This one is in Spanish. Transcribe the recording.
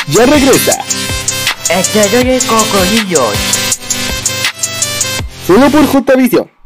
ya regresa. Estadio de cocodrilos. Solo por JVision.